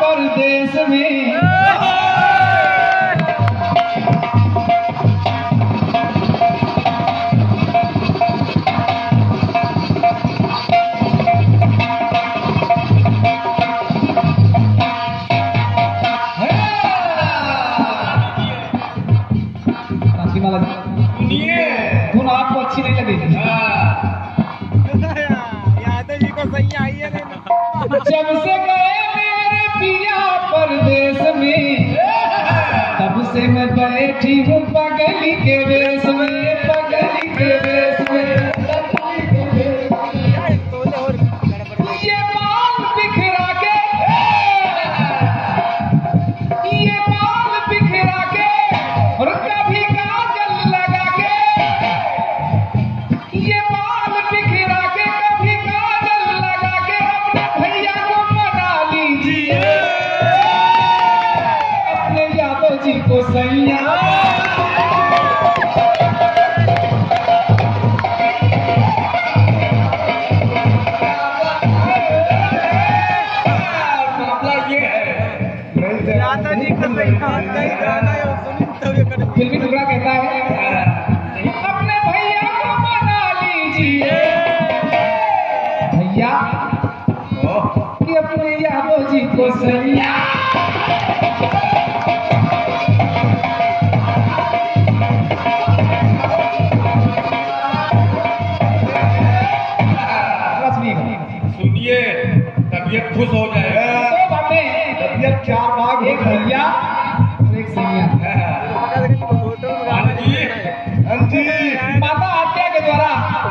परदेश में। धुन आपको अच्छी नहीं लगेगी। यादव जी को सही आई है। जब से गए मेरे पिया परदेश में, तब से मैं बैठी हूँ पगली के वेश में, पगली के वेश में। ये बाल बिखरा के, ये बाल बिखरा के, और कभी काजल लगा के, ये बाल बिखरा के, कभी काजल लगा के, अपने भैया को मना लीजिए, अपने यादव जी को सैया। फिल्मी टुकड़ा कहता है अपने भैया को मना लीजिए, भैया कि अपने यादव जी को सैया। सुनिए, तबीयत खुश हो जाए। दो बातें, तबीयत चार भाग, एक भैया और एक सैया। माता आज्ञा के द्वारा,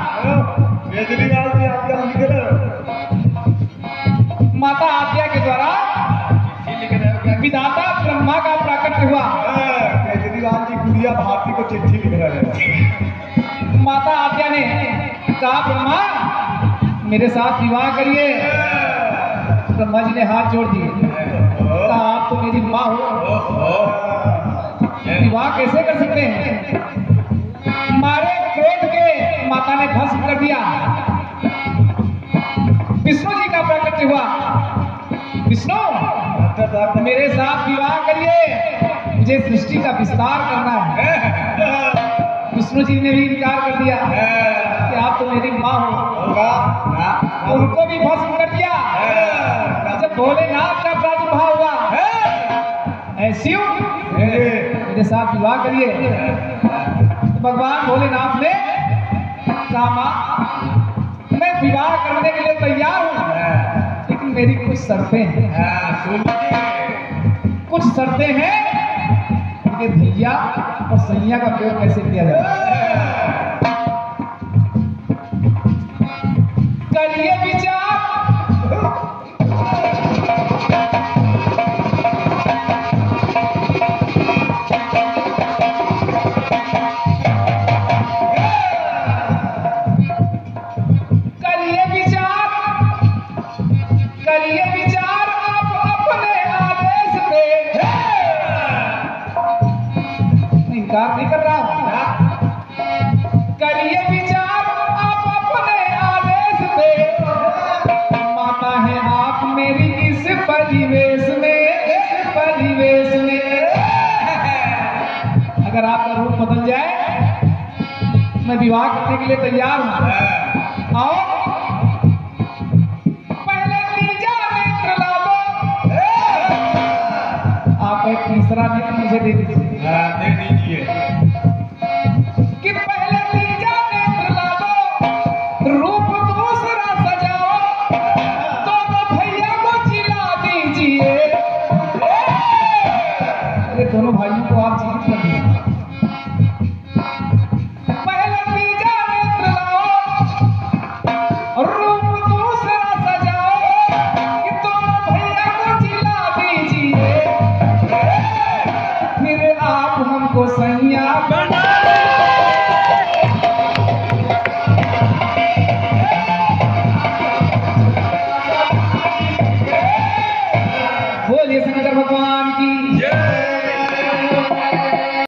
माता आज्ञा के द्वारा विधाता ब्रह्मा का प्राकट्य हुआ। केजरीवाल जी गुड़िया भारती को चिट्ठी लिख रहे हैं। माता आज्ञा ने कहा ब्रह्मा मेरे साथ विवाह करिए। ब्रह्मा जी ने हाथ जोड़ दिए, कहा आप तो मेरी माँ हो, विवाह कैसे कर सकते हैं। मारे क्रोध के माता ने भस्म कर दिया। विष्णु जी का प्राकट्य हुआ। विष्णु मेरे साथ विवाह करिए, मुझे सृष्टि का विस्तार करना है। विष्णु जी ने भी इनकार कर दिया कि आप तो मेरी माँ हो, उनको भी भस्म कर दिया। जब भोलेनाथ का प्रादुर्भाव हुआ, ऐसी मेरे साथ विवाह करिए, तो भगवान भोलेनाथ ने कहा माँ मैं विवाह करने के लिए तैयार हूँ, लेकिन मेरी कुछ शर्तें हैं। कुछ शर्तें हैं कि भैया और सैया का प्रयोग कैसे किया जाए। करिए विचार, करिए विचार आप अपने आदेश पे। इनकार नहीं कर रहा हूं। करिए विचार आप अपने आदेश पे, माता है आप मेरी इस परिवेश में, इस परिवेश में। अगर आपका रूप बदल जाए, मैं विवाह करने के लिए तैयार हूं। और आप एक तीसरा नेत्र मुझे दे दीजिए।